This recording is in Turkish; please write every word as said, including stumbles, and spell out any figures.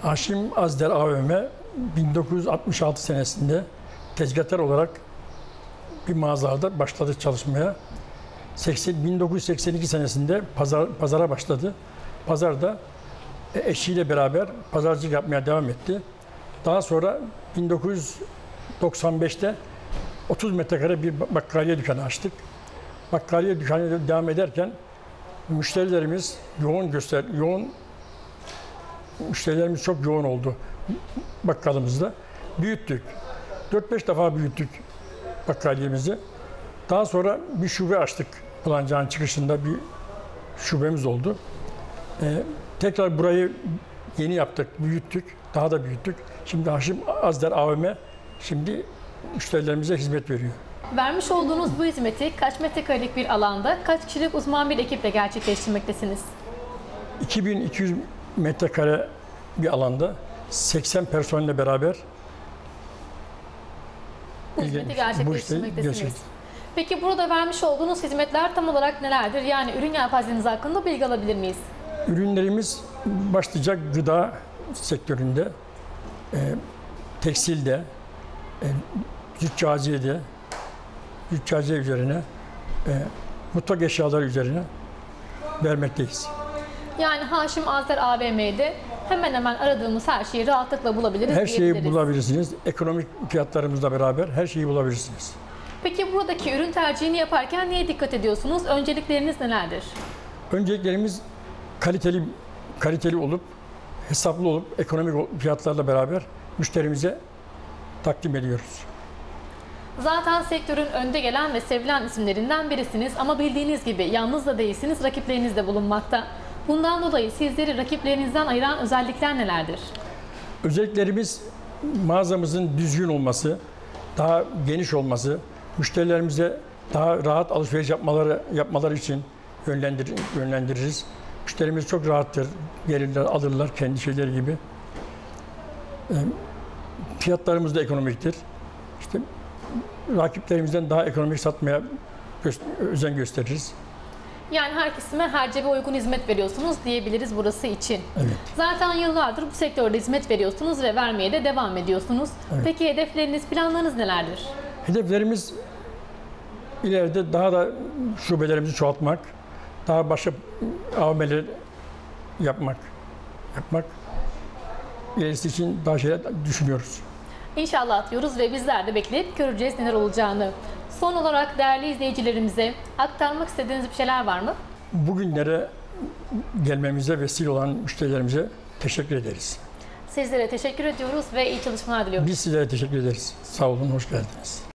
Haşim Azder A V M bin dokuz yüz altmış altı senesinde tezgahtar olarak bir mağazada başladı çalışmaya. bin dokuz yüz seksen iki senesinde pazar, pazara başladı. Pazarda eşiyle beraber pazarcılık yapmaya devam etti. Daha sonra bin dokuz yüz doksan beşte otuz metrekare bir bakkaliye dükkanı açtık. Bakkaliye dükkanı devam ederken müşterilerimiz yoğun göster, yoğun müşterilerimiz çok yoğun oldu bakkalımızda. Büyüttük. dört beş defa büyüttük bakkaliyemizi. Daha sonra bir şube açtık. Bulancağın çıkışında bir şubemiz oldu. Ee, tekrar burayı yeni yaptık, büyüttük, daha da büyüttük. Şimdi Haşim Azder A V M şimdi müşterilerimize hizmet veriyor. Vermiş olduğunuz bu hizmeti kaç metrekarelik bir alanda, kaç kişilik uzman bir ekiple gerçekleştirmektesiniz? iki bin iki yüz metrekare bir alanda seksen personelle beraber bu hizmeti gerçekleştirmektesiniz. Peki burada vermiş olduğunuz hizmetler tam olarak nelerdir? Yani ürün yelpazeniz hakkında bilgi alabilir miyiz? Ürünlerimiz başlıca gıda sektöründe, e, tekstilde, e, züccaciyede, züccaciye üzerine, e, mutfak eşyaları üzerine vermekteyiz. Yani Haşim Azder A V M'de hemen hemen aradığımız her şeyi rahatlıkla bulabiliriz. Her şeyi bulabilirsiniz. Ekonomik fiyatlarımızla beraber her şeyi bulabilirsiniz. Peki buradaki ürün tercihini yaparken neye dikkat ediyorsunuz? Öncelikleriniz nelerdir? Önceliklerimiz kaliteli kaliteli olup, hesaplı olup, ekonomik fiyatlarla beraber müşterimize takdim ediyoruz. Zaten sektörün önde gelen ve sevilen isimlerinden birisiniz ama bildiğiniz gibi yalnız da değilsiniz, rakipleriniz de bulunmakta. Bundan dolayı sizleri rakiplerinizden ayıran özellikler nelerdir? Özelliklerimiz mağazamızın düzgün olması, daha geniş olması, müşterilerimize daha rahat alışveriş yapmaları yapmaları için yönlendir, yönlendiririz. Müşterimiz çok rahattır, gelirler, alırlar kendi şeyleri gibi. Fiyatlarımız da ekonomiktir. İşte rakiplerimizden daha ekonomik satmaya özen gösteririz. Yani her kesime, her cebe uygun hizmet veriyorsunuz diyebiliriz burası için. Evet. Zaten yıllardır bu sektörde hizmet veriyorsunuz ve vermeye de devam ediyorsunuz. Evet. Peki hedefleriniz, planlarınız nelerdir? Hedeflerimiz ileride daha da şubelerimizi çoğaltmak, daha başka A V M'ler yapmak, yapmak. İlerisi için daha şeyler düşünüyoruz. İnşallah diyoruz ve bizler de bekleyip göreceğiz neler olacağını. Son olarak değerli izleyicilerimize aktarmak istediğiniz bir şeyler var mı? Bugünlere gelmemize vesile olan müşterilerimize teşekkür ederiz. Sizlere teşekkür ediyoruz ve iyi çalışmalar diliyoruz. Biz sizlere teşekkür ederiz. Sağ olun, hoş geldiniz.